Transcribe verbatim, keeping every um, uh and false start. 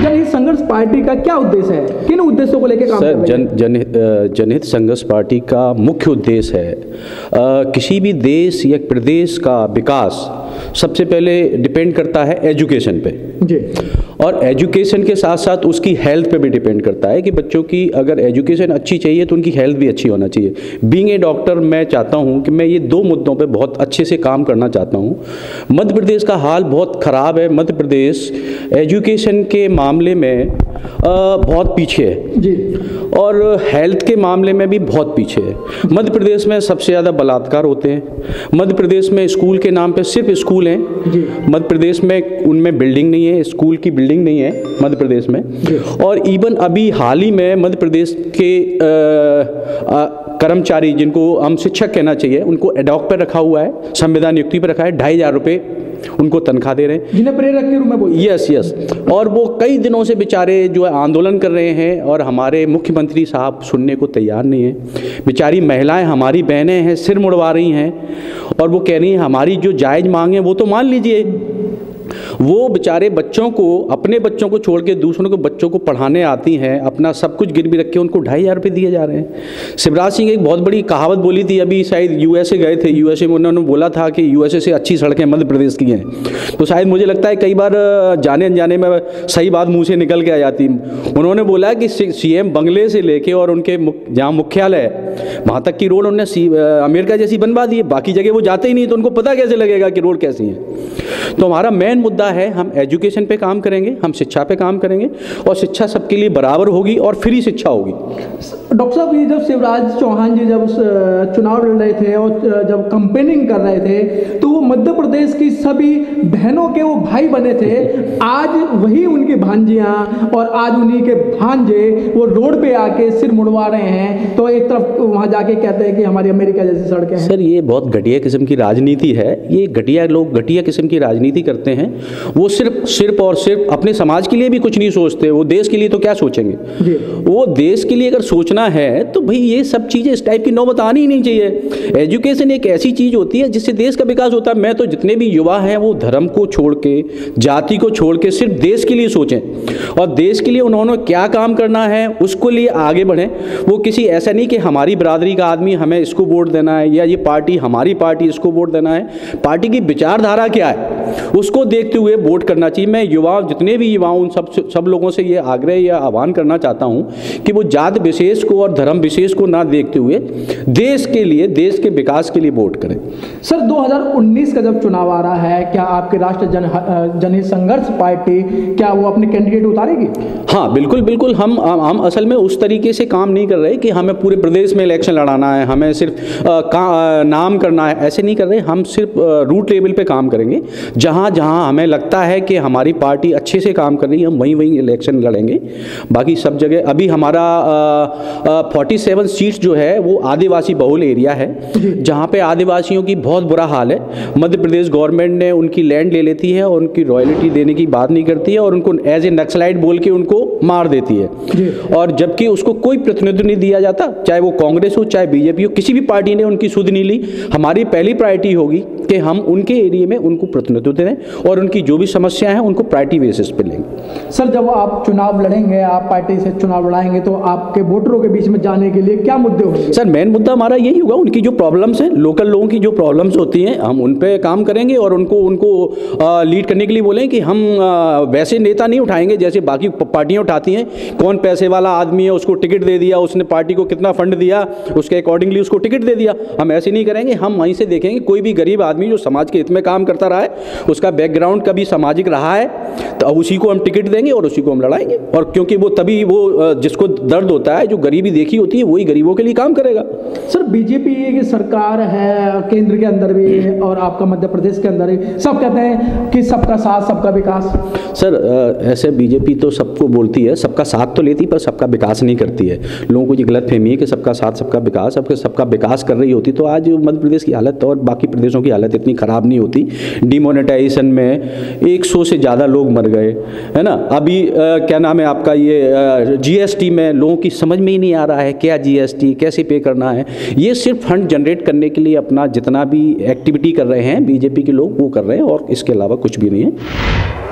जनहित संघर्ष पार्टी का क्या उद्देश्य है, किन उद्देश्यों को लेकर काम कर रहे हैं? जन जन जनहित संघर्ष पार्टी का मुख्य उद्देश्य है आ, किसी भी देश या प्रदेश का विकास सबसे पहले डिपेंड करता है एजुकेशन पे जी, और एजुकेशन के साथ साथ उसकी हेल्थ पे भी डिपेंड करता है कि बच्चों की अगर एजुकेशन अच्छी चाहिए तो उनकी हेल्थ भी अच्छी होना चाहिए। बीइंग ए डॉक्टर मैं चाहता हूं कि मैं ये दो मुद्दों पे बहुत अच्छे से काम करना चाहता हूं। मध्य प्रदेश का हाल बहुत ख़राब है। मध्य प्रदेश एजुकेशन के मामले में आ, बहुत पीछे है जी, और हेल्थ के मामले में भी बहुत पीछे है। मध्य प्रदेश में सबसे ज़्यादा बलात्कार होते हैं। मध्य प्रदेश में स्कूल के नाम पे सिर्फ स्कूल हैं जी। मध्य प्रदेश में उनमें बिल्डिंग नहीं है, स्कूल की बिल्डिंग नहीं है मध्य प्रदेश में। और इवन अभी हाल ही में मध्य प्रदेश के आ, आ, कर्मचारी जिनको हम शिक्षक कहना चाहिए उनको एडॉक पर रखा हुआ है, संविदा नियुक्ति पर रखा है, ढाई हज़ार रुपये उनको तनख्वाह दे रहे हैं, जिन्हें प्रेरक के रूप में बोलते हैं। यस यस और वो कई दिनों से बेचारे जो है आंदोलन कर रहे हैं और हमारे मुख्यमंत्री साहब सुनने को तैयार नहीं है। बेचारी महिलाएं हमारी बहनें हैं, सिर मुड़वा रही हैं और वो कह रही हैं हमारी जो जायज़ मांग है वो तो मान लीजिए। वो बेचारे बच्चों को, अपने बच्चों को छोड़ के दूसरों के बच्चों को पढ़ाने आती हैं, अपना सब कुछ गिरवी रख के उनको ढाई हज़ार रुपये दिए जा रहे हैं। शिवराज सिंह एक बहुत बड़ी कहावत बोली थी, अभी शायद यूएसए गए थे, यूएसए में उन्होंने बोला था कि यूएसए से अच्छी सड़कें मध्य प्रदेश की हैं। तो शायद मुझे लगता है कई बार जाने अनजाने में सही बात मुँह से निकल के आ जाती। उन्होंने बोला कि सीएम बंगले से लेके और उनके जहाँ मुख्यालय है वहाँ तक की रोड उन्होंने अमेरिका जैसी बनवा दी है, बाकी जगह वो जाते ही नहीं, तो उनको पता कैसे लगेगा कि रोड कैसी है। तो हमारा मेन मुद्दा है हम एजुकेशन पे काम करेंगे, हम शिक्षा पे काम करेंगे और शिक्षा सबके लिए बराबर होगी और फ्री शिक्षा होगी। डॉक्टर साहब, ये जब शिवराज चौहान जी जब चुनाव लड़ रहे थे और जब कंपेनिंग कर रहे थे तो वो मध्य प्रदेश की सभी बहनों के वो भाई बने थे। आज वही उनकी भांजियां और आज उन्हीं के भांजे वो रोड पे आके सिर मुड़वा रहे हैं, तो एक तरफ वहाँ जाके कहते हैं कि हमारी अमेरिका जैसी सड़कें हैं। सर ये बहुत घटिया किस्म की राजनीति है। ये घटिया लोग घटिया किस्म की राजनीति करते हैं। वो सिर्फ सिर्फ और सिर्फ अपने समाज के लिए भी कुछ नहीं सोचते, वो देश के लिए तो क्या सोचेंगे। वो देश के लिए अगर सोचना है तो भाई ये सब चीज़ें इस टाइप की नौबत आनी ही नहीं चाहिए। एजुकेशन एक ऐसी चीज़ होती है जिससे देश का विकास होता है। मैं तो जितने भी युवा हैं वो धर्म को छोड़ के, जाति को छोड़ के सिर्फ देश के लिए सोचें और देश के लिए उन्होंने क्या काम करना है उसको लिए आगे बढ़ें। वो किसी ऐसा नहीं कि हमारी बरादरी का आदमी हमें इसको वोट देना है या ये पार्टी हमारी पार्टी इसको वोट देना है। पार्टी की विचारधारा क्या है उसको देखते हुए वोट करना चाहिए। मैं युवा जितने भी युवाओं उन सब सब लोगों से ये आग्रह या आह्वान करना चाहता हूँ कि वो जात विशेष को और धर्म विशेष को ना देखते हुए देश के लिए, देश के विकास के लिए वोट करें। सर दो हज़ार उन्नीस का जब चुनाव आ रहा है, क्या आपके राष्ट्रीय जन जनहित संघर्ष पार्टी क्या वो अपने कैंडिडेट उतारेगी? हाँ बिल्कुल बिल्कुल। हम हम असल में उस तरीके से काम नहीं कर रहे कि हमें पूरे प्रदेश में इलेक्शन लड़ाना है, हमें सिर्फ आ, का, नाम करना है, ऐसे नहीं कर रहे। हम सिर्फ रूट लेवल पे काम करेंगे। जहाँ जहाँ हमें लगता है कि हमारी पार्टी अच्छे से काम कर रही है हम वहीं वहीं इलेक्शन लड़ेंगे। बाकी सब जगह अभी हमारा फोर्टी सेवन सीट्स जो है वो आदिवासी बहुल एरिया है जहाँ पे आदिवासियों की बहुत बुरा हाल है। मध्य प्रदेश गवर्नमेंट ने उनकी लैंड ले लेती है और उनकी रॉयल्टी देने की बात नहीं करती है और उनको एज ए नक्सलाइट बोल के उनको मार देती है। और जबकि उसको कोई प्रतिनिधित्व नहीं दिया जाता, चाहे वो कांग्रेस हो चाहे बीजेपी हो, किसी भी पार्टी ने उनकी सुध नहीं ली। हमारी पहली प्रायोरिटी होगी कि हम उनके एरिया में उनको प्रतिनिधित्व दें और उनकी जो भी समस्याएं हैं उनको प्रायोरिटी बेसिस पे लेंगे। सर जब आप चुनाव लड़ेंगे, आप पार्टी से चुनाव लड़ाएंगे तो आपके वोटरों के बीच में जाने के लिए क्या मुद्दे होंगे? सर मेन मुद्दा हमारा यही होगा, उनकी जो प्रॉब्लम्स हैं, लोकल लोगों की जो प्रॉब्लम्स होती हैं हम उन पे काम करेंगे और उनको उनको लीड करने के लिए बोलें कि हम आ, वैसे नेता नहीं उठाएंगे जैसे बाकी पार्टियां उठाती हैं। कौन पैसे वाला आदमी है उसको टिकट दे दिया, उसने पार्टी को कितना फंड दिया उसके अकॉर्डिंगली उसको टिकट दे दिया। हम ऐसे नहीं करेंगे। हम वहीं से देखेंगे कोई भी गरीब आदमी जो समाज के हित में काम करता रहा है, उसका बैकग्राउंड कभी सामाजिक रहा है, तो उसी को हम टिकट देंगे और उसी को हम लड़ाएंगे। और क्योंकि वो तभी वो जिसको दर्द होता है, जो गरीबी देखी होती है, वही गरीबों के लिए काम करेगा। सर बीजेपी की सरकार है केंद्र के अंदर भी और आपका मध्य प्रदेश के अंदर भी, सब कहते हैं कि सबका साथ सबका विकास। सर ऐसे बीजेपी तो सबको बोलती है, सबका साथ तो लेती पर सबका विकास नहीं करती है। लोगों को ये गलत फहमी है कि सबका साथ सबका विकास, सबका सबका विकास कर रही होती तो आज मध्य प्रदेश की हालत और बाकी प्रदेशों की हालत इतनी ख़राब नहीं होती। डिमोनेटाइजेशन में एक सौ से ज़्यादा लोग मर गए, है ना। अभी आ, क्या नाम है आपका, ये जीएसटी में लोगों की समझ में ही नहीं आ रहा है क्या जीएसटी कैसे पे करना है। ये सिर्फ फंड जनरेट करने के लिए अपना जितना भी एक्टिविटी कर रहे हैं बीजेपी के लोग वो कर रहे हैं और इसके अलावा कुछ भी नहीं है।